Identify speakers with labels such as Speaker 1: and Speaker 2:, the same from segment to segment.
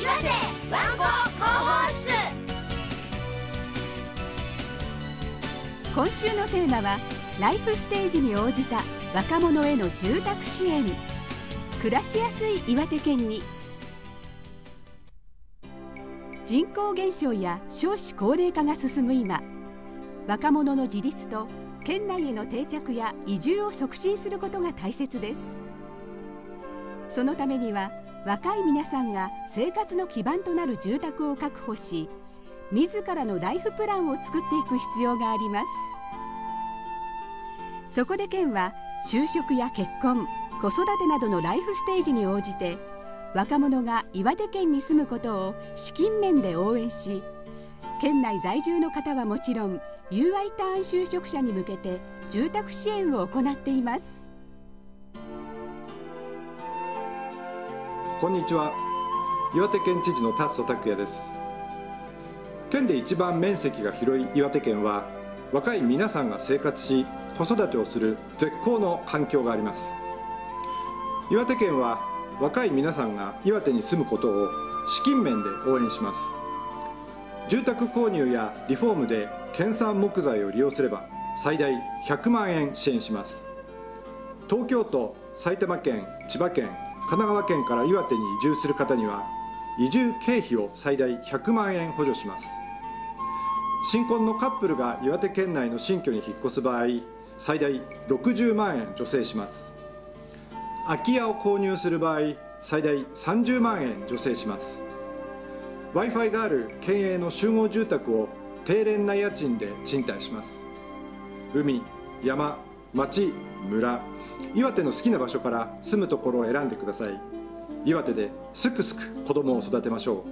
Speaker 1: 岩手ワンコ広報室。
Speaker 2: 今週のテーマはライフステージに応じた若者への住宅支援。暮らしやすい岩手県に。人口減少や少子高齢化が進む今、若者の自立と県内への定着や移住を促進することが大切です。そのためには若い皆さんが生活の基盤となる住宅を確保し、自らのライフプランを作っていく必要があります。そこで県は就職や結婚、子育てなどのライフステージに応じて、若者が岩手県に住むことを資金面で応援し、県内在住の方はもちろん友愛ターン就職者に向けて住宅支援を行っています。
Speaker 3: こんにちは。岩手県知事の達増拓也です。県で一番面積が広い岩手県は、若い皆さんが生活し子育てをする絶好の環境があります。岩手県は若い皆さんが岩手に住むことを資金面で応援します。住宅購入やリフォームで県産木材を利用すれば最大100万円支援します。東京都、埼玉県、千葉県、神奈川県から岩手に移住する方には移住経費を最大100万円補助します。新婚のカップルが岩手県内の新居に引っ越す場合、最大60万円助成します。空き家を購入する場合、最大30万円助成します。 Wi-Fi がある県営の集合住宅を低廉な家賃で賃貸します。海、山、町、村、岩手の好きな場所から住むところを選んでください。岩手ですくすく子供を育てましょ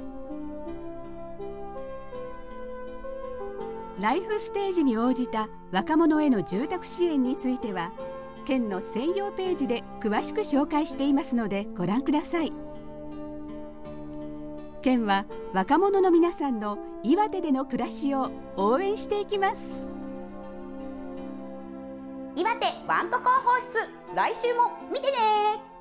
Speaker 2: う。ライフステージに応じた若者への住宅支援については、県の専用ページで詳しく紹介していますのでご覧ください。県は若者の皆さんの岩手での暮らしを応援していきます。
Speaker 1: 岩手ワンコ広報室、来週も見てね。